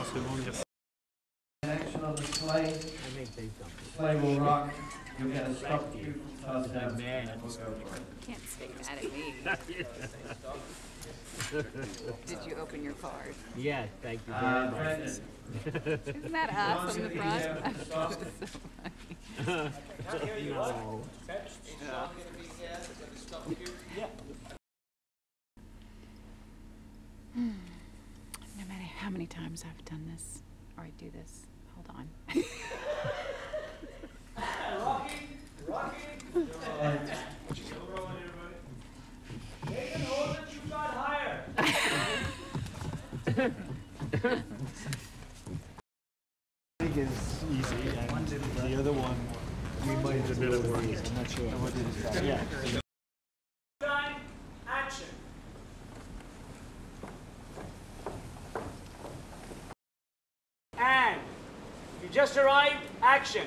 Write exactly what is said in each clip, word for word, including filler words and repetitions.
Action on the sleigh. I think they don't. Sleigh will rock. You'll get a stuffed cute from Taz. Man. We'll go for it. Can't stay mad at me. Did you open your card? Yeah, thank you very Uh, much. Brendan. Isn't that us on the front? That's so funny. No. No matter how many times I've done this, or I do this, hold on. Rocky, Rocky. Nathan, hold it, you got higher. I think it's easy, and the other one we might have a bit of work. I'm not sure. Yeah. Time, action. And you just arrived, action.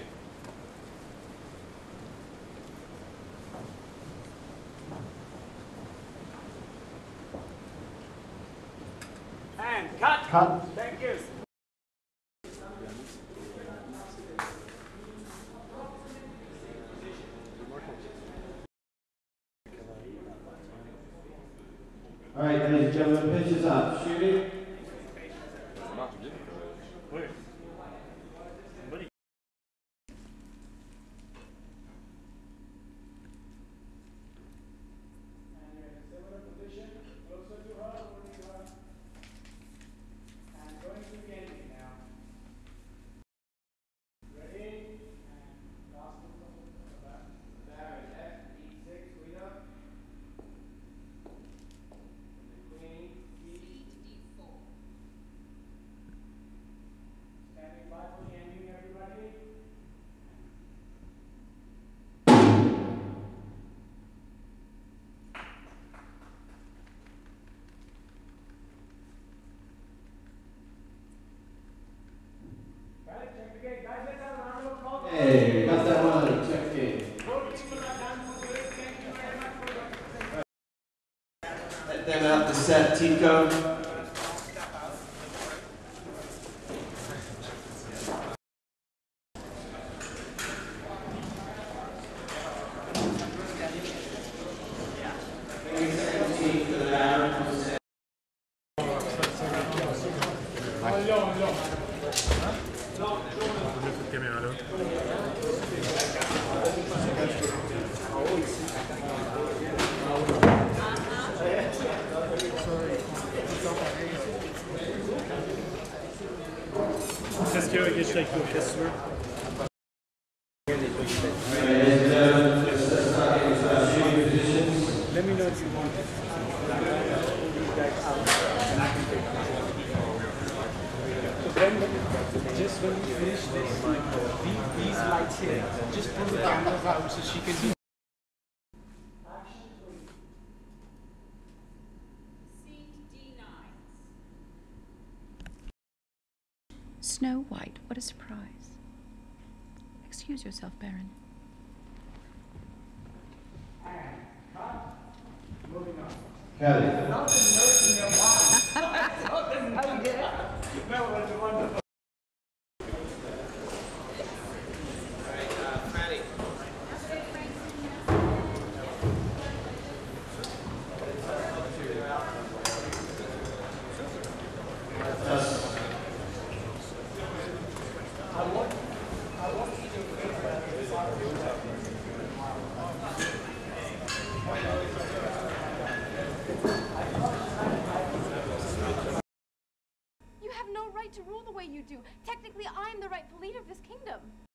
And cut. Cut. Thank you. All right, ladies and gentlemen, pitches up. Shooting. Hey, we got that one. Check game. Let them out the set, Tico. Qu'est-ce qu'il y a avec les chèques? Qu'est-ce que tu veux? Let me know if you want to leave these guys out and I can take them. So Brendan, just when we finish this, these, these lights here, just pull the cameras out so she can do. Snow White, what a surprise. Excuse yourself, Baron. Kelly. You have no right to rule the way you do. Technically, I'm the rightful leader of this kingdom.